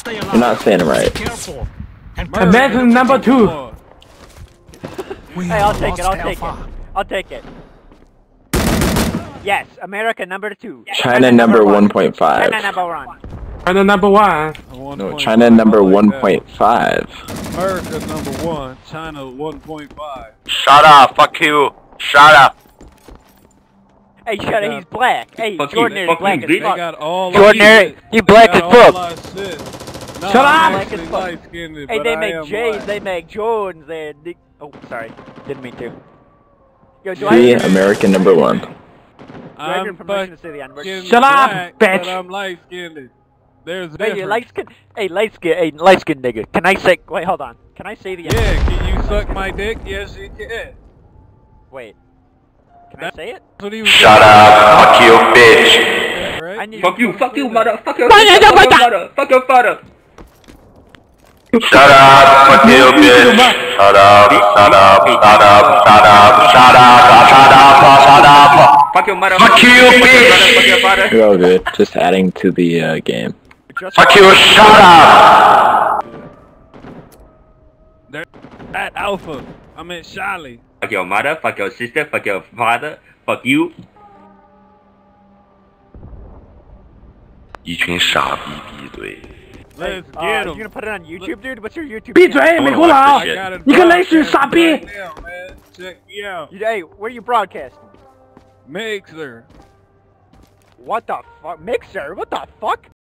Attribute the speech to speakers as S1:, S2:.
S1: stay alive.
S2: You're not saying it right.
S1: Careful.
S3: American number 2.
S4: Hey, I'll take it. I'll take it. I'll take it. Yes, America number 2.
S2: China number 1.5.
S4: China number 1.
S3: China number 1.
S2: No, China number 1.5.
S5: America number 1. China 1.5.
S6: Shut up. Fuck you. Shut up.
S4: Hey, shut up. He's black. Hey, Jordan is black as
S5: They
S4: fuck.
S5: got all
S4: Jordan, he's black as fuck.
S5: Shut
S4: up!
S5: Hey,
S4: they make J's, they make Jordans, they... Oh, sorry. Didn't mean to. Yo, do
S2: See,
S4: I...
S2: American number 1.
S5: I'm
S4: permission to say the N-word?
S3: Shut up, bitch!
S5: But I'm light-skinned. There's a
S4: Hey,
S5: difference.
S4: light skin nigga. Can I say... Wait, hold on. Can I say the N-word?
S5: Yeah, can you suck my dick? Yes, you can.
S4: Wait. Can I say it?
S6: Shut up. Fuck you, bitch.
S5: Right?
S7: Fuck you, mother. Fuck your
S4: Mother.
S7: Fuck your father.
S6: Shut up. Fuck you, bitch. Shut up. Shut up. Shut up. Shut up. Shut up. Shut up. Shut up.
S7: Fuck your mother.
S6: Fuck you, bitch.
S7: Fuck your father.
S2: You're all good. Just adding to the game.
S6: Fuck you. Shut up.
S5: At Alpha. I meant Charlie.
S7: Fuck your mother. Fuck your sister. Fuck your father. Fuck you.
S6: 一群傻逼闭嘴。
S5: Let's get
S4: You
S5: him.
S4: gonna put it on YouTube, dude? What's your YouTube
S3: 闭嘴，美国佬！
S5: I got it
S3: 你个雷屎傻逼！
S5: right now, man. Check me out.
S4: Hey, where you broadcasting?
S5: Mixer.
S4: What the fuck? Mixer? What the fuck?